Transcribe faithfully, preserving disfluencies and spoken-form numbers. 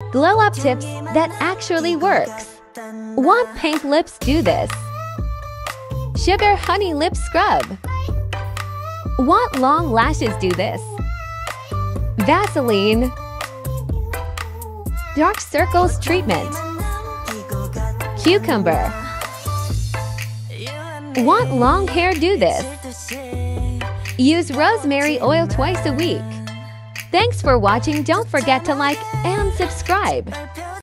Glow Up Tips that actually works. Want pink lips? Do this. Sugar Honey Lip Scrub. Want long lashes? Do this. Vaseline Dark Circles Treatment. Cucumber. Want long hair? Do this. Use rosemary oil twice a week. Thanks for watching. Don't forget to like and subscribe.